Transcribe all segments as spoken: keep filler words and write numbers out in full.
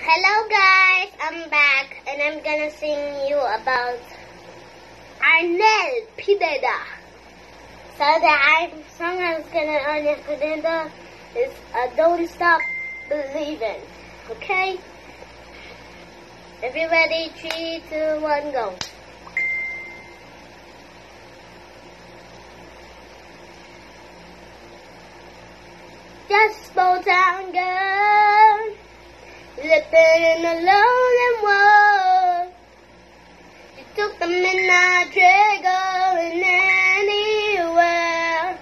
Hello guys, I'm back and I'm gonna sing you about Arnel Pineda. So the song I'm gonna Arnel Pineda is uh, Don't Stop Believing. Okay? If you're ready, three, two, one, go. Just a small town girl, living in a lonely world. She took the midnight train going anywhere.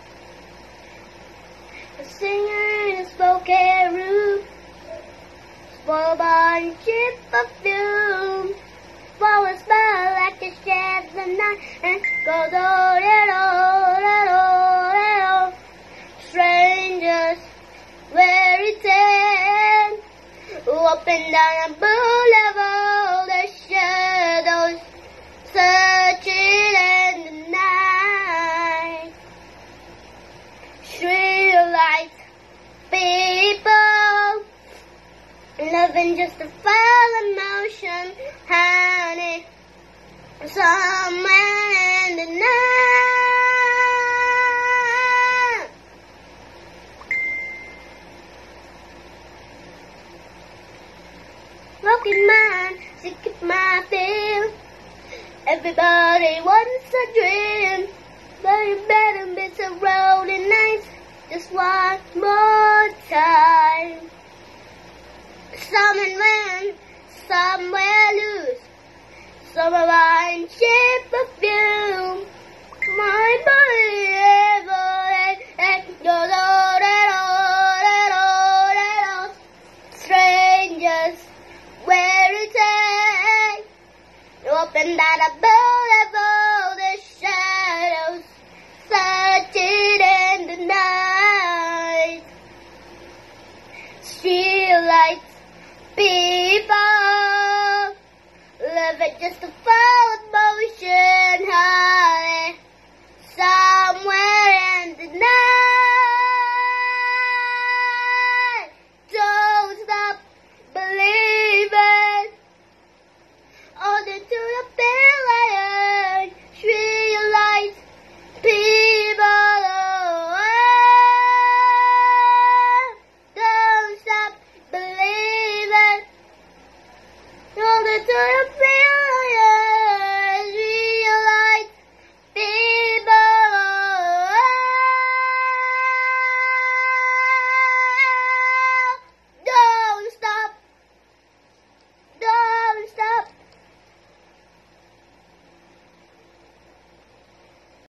A singer in a smoky room, spoiled by cheap perfume. Flowers smell like a shed the night and goes on and on and on and on. Strangers weary tan, up and down a boulevard, the shadows searching in the night. Street lights, people loving just a fall emotion, honey, somewhere in the night. Broken mind, sick of my feel. Everybody wants a dream, but you better miss a rolling nights just one more time. Some in win, somewhere lose. Some of mine cheap perfume. My body ever and goes on and on and on and on. Strangers weary tan, up and down a boulevard, the shadows searching in the night. Street lights, people, love it just a fall of motion high.